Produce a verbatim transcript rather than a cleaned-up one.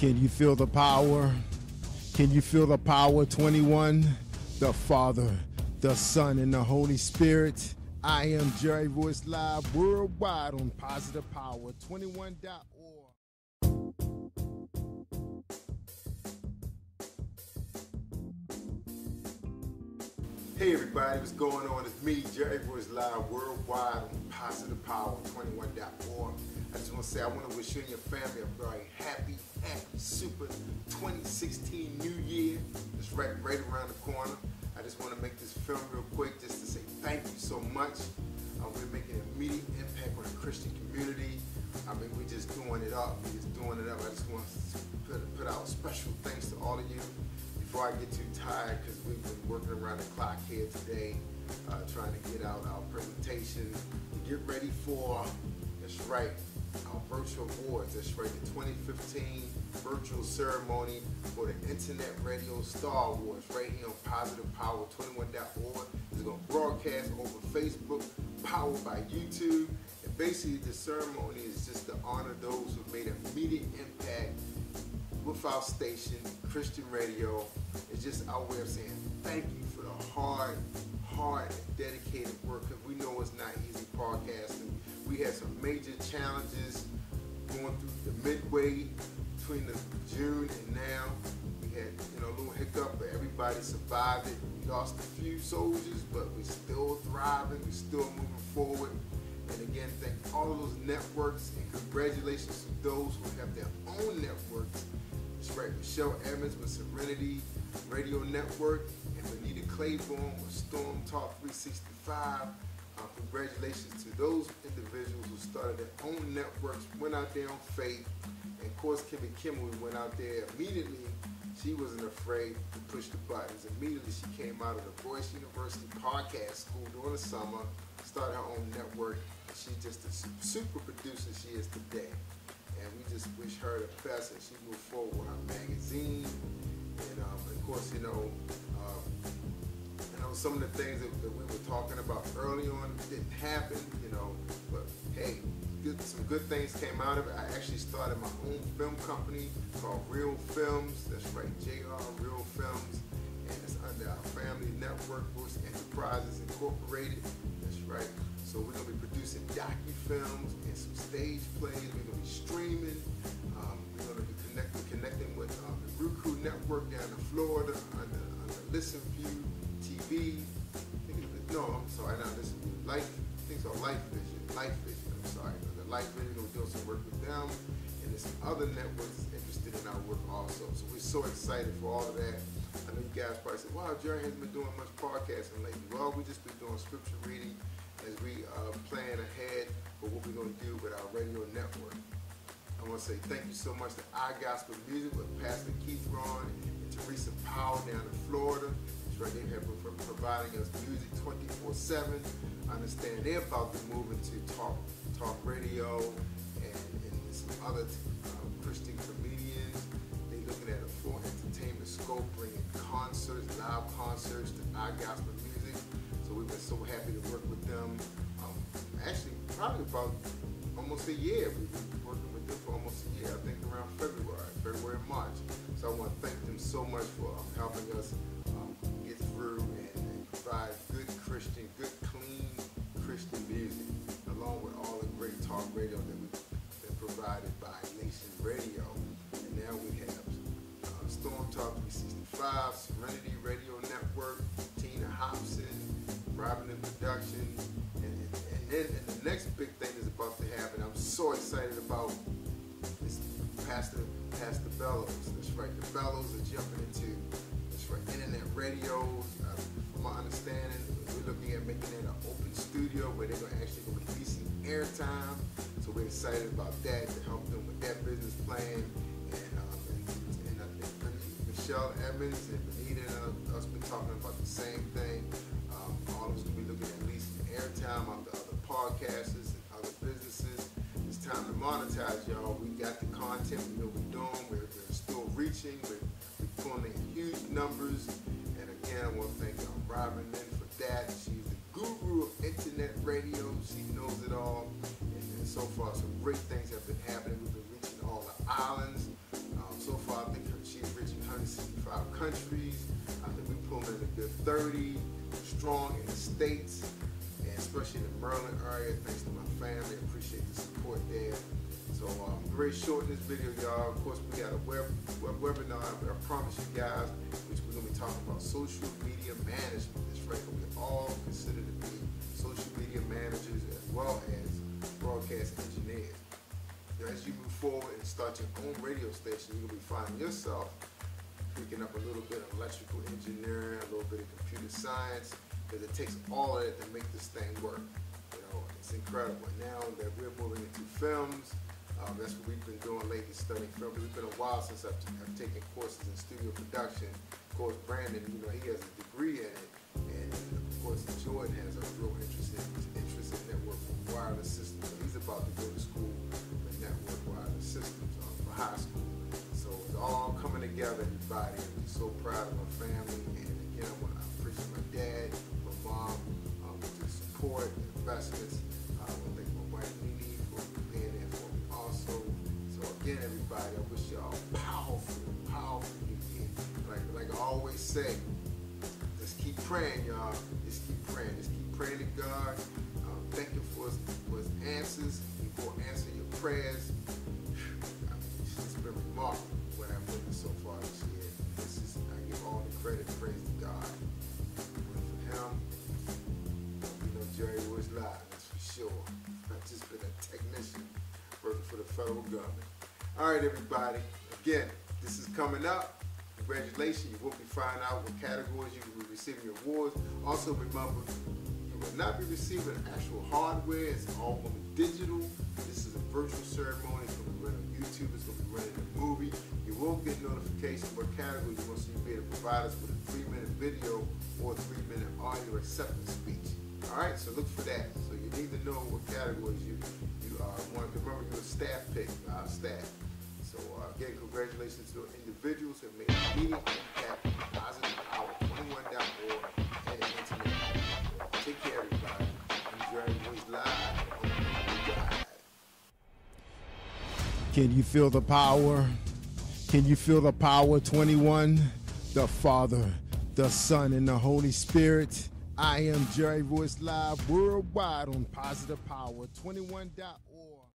Can you feel the power? Can you feel the power? twenty-one, the Father, the Son, and the Holy Spirit. I am Jerry Royce live worldwide on Positive Power twenty-one dot org. Hey everybody, what's going on? It's me, Jerry Royce live worldwide on Positive Power twenty-one dot org. I just want to say I want to wish you and your family a very happy, happy, super twenty sixteen New Year. It's right, right around the corner. I just want to make this film real quick just to say thank you so much. Uh, we're making an immediate impact on the Christian community. I mean, we're just doing it up. We're just doing it up. I just want to put, put out special thanks to all of you. Before I get too tired, because we've been working around the clock here today, uh, trying to get out our presentation, get ready for, that's right, our virtual awards. That's right, the twenty fifteen virtual ceremony for the Internet Radio Star Awards right here on Positive Power twenty-one dot org. It's going to broadcast over Facebook, powered by YouTube. And basically the ceremony is just to honor those who made an immediate impact with our station, Christian Radio. It's just our way of saying thank you for the hard, hard, and dedicated work, because we know it's not easy podcasting. We had some major challenges going through the midway between the June and now. We had, you know, a little hiccup, but everybody survived it. We lost a few soldiers, but we're still thriving. We're still moving forward. And again, thank all of those networks, and congratulations to those who have their own networks. That's right, Michelle Evans with Serenity Radio Network, and Benita Claiborne with Storm Talk three sixty-five. Uh, congratulations to those individuals who started their own networks, went out there on faith. And of course, Kimmy Kimmel went out there immediately. She wasn't afraid to push the buttons. Immediately, she came out of the Voice University Podcast School during the summer, started her own network, and she's just a super producer she is today. And we just wish her the best as she moves forward with her magazine. And um, of course, you know, um, you know, some of the things that, that we were talking about early on didn't happen, you know, but hey, good, some good things came out of it. I actually started my own film company called Real Films. That's right, J R Real Films. And it's under our family network, Voice Enterprises Incorporated. That's right. So we're going to be producing docu-films and some stage plays. We're going to be streaming. Um, we're going to be connecting, connecting with um, the Roku Network down in Florida under, under ListenView T V. I think it's, no, I'm sorry, not ListenView. Life, I think it's Life Vision. Life Vision, I'm sorry. The Life Vision, we're doing some work with them. And there's some other networks interested in our work also. So we're so excited for all of that. I know you guys probably say, wow, Jerry hasn't been doing much podcasting lately. Well, we've just been doing scripture reading as we uh, plan ahead for what we're going to do with our radio network. I want to say thank you so much to iGospel Music with Pastor Keith Ron and Teresa Powell down in Florida. That's right, they have been providing us music twenty-four seven. I understand they're about to move into talk talk radio and, and some other uh, Christian comedians. They're looking at a full entertainment scope, bringing concerts, live concerts to iGospel Music. So we've been so happy to work with them. Um, actually, probably about almost a year. We've been working with them for almost a year. I think around February, February, March. So I want to thank them so much for um, helping us um, get through and, and provide good Christian, good clean Christian music, along with all the great talk radio that we've been provided by Nation Radio. And now we have uh, Storm Talk three sixty-five, Serenity Radio Network, Tina Hobson, Robin in Production, and, and, and then and the next big thing is about to happen. I'm so excited about is Pastor Pastor Bellows. That's right, the Bellows are jumping into that's right, internet radios. Uh, from my understanding, we're looking at making it an open studio where they're going to actually go releasing airtime. So we're excited about that to help them with that business plan. And, um, and, and, uh, and Michelle Evans and Benita and uh, us been talking about the same thing. Um, all of us will be looking at leasing airtime out to other podcasters and other businesses. It's time to monetize, y'all. We got the content, we know what we're doing, we're, we're still reaching, we're, we're pulling in huge numbers. And again, I want to thank um, Robin Lynn for that. She's the guru of internet radio. She knows it all. And, and so far, some great things have been happening. We've been reaching all the islands. Um, so twenty-five countries. I think we're pulling in a good thirty strong in the States, and especially in the Maryland area. Thanks to my family. I appreciate the support there. So um, very short in this video, y'all. Of course, we got a web, web webinar. I promise you guys, which we're going to be talking about social media management. That's right. We all consider to be social media managers as well as broadcast engineers. As you move forward and start your own radio station, you're going to be finding yourself picking up a little bit of electrical engineering, a little bit of computer science, because it takes all of it to make this thing work. You know, it's incredible. Now that we're moving into films, um, that's what we've been doing lately, studying film. It's been a while since I've, I've taken courses in studio production. Of course, Brandon, you know, he has a degree in it, and of course, Jordan has a real interest in interest in network wireless systems. So he's about to go to school for network wireless systems um, for high school. So it's all coming together, everybody. I'm just so proud of my family, and again, I want to appreciate my dad, my mom, um, for the support, the investments. Uh, I want to thank my wife Nene for being there for me also. So again, everybody, I wish y'all powerful, powerful new year. Like, like I always say, just keep praying, y'all. Just keep praying. Just keep praying to God. Um, thank Him for His, for His answers. He will answer your prayers. I mean, it's been remarkable what I've witnessed so far this year. This is, I give all the credit, praise to God. But for Him, you know, Jerry Woods Live, that's for sure. I've just been a technician working for the federal government. All right, everybody. Again, this is coming up. Congratulations, you will be finding out what categories you will be receiving your awards. Also remember, you will not be receiving actual hardware. It's all going to be digital. This is a virtual ceremony. It's going to be running on YouTube. It's going to be running a movie. You will get notification what category you want, so you'll be able to provide us with a three minute video or a three minute audio acceptance speech. All right, so look for that. So you need to know what categories you, you uh, want. Remember, you're a staff pick, uh, staff. So uh, again, congratulations to individuals who have made a meaningful impact on Positive Power twenty-one dot org and the internet. Take care, everybody. Enjoy Woods Live on the Drive. Can you feel the power? Can you feel the power? twenty-one, the Father, the Son, and the Holy Spirit. I am Jerry Woods Live worldwide on Positive Power twenty-one dot org.